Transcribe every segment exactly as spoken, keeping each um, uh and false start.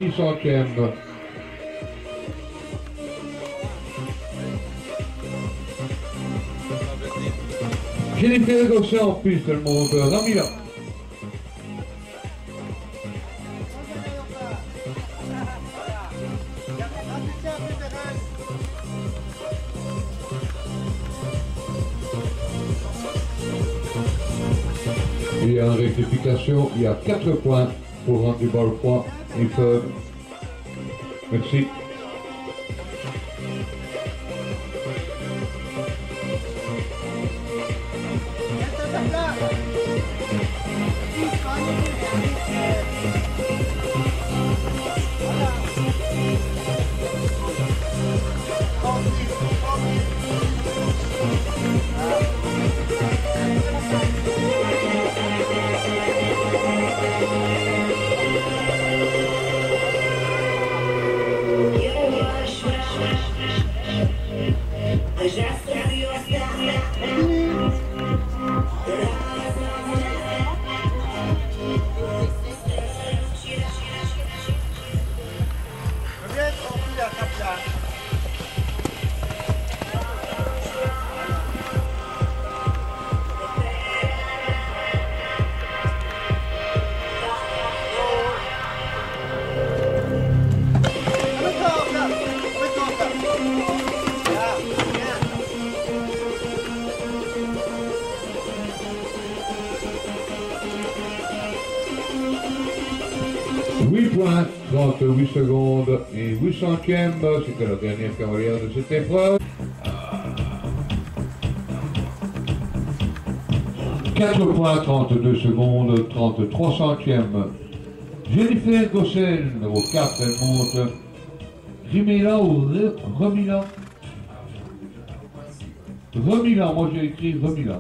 six centièmes. Jennifer Gosset en piste, elle monte Ramila. Et en rectification, il y a quatre points pour rendre du ball froid et feu. Merci. huit points, trente-huit secondes et huit centièmes, c'était la dernière carrière de cette épreuve. quatre points, trente-deux secondes, trente-trois centièmes. Jennifer Gosset, numéro quatre, elle monte rimila ou remila? Remila, moi j'ai écrit remila.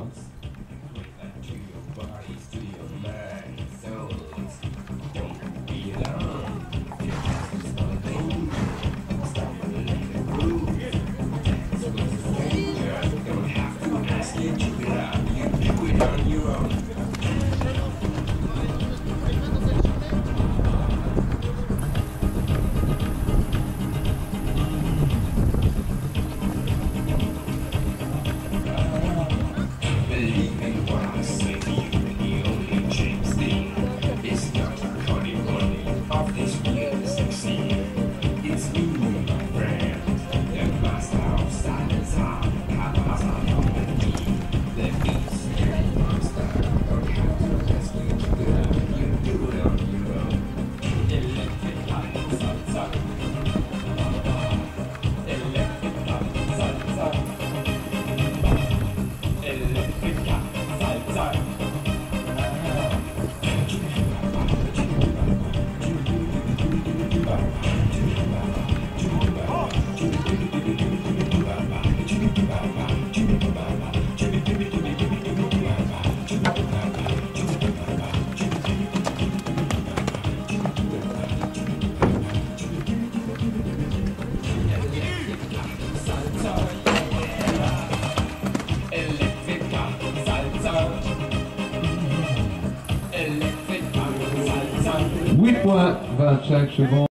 huit points, vingt-cinq secondes.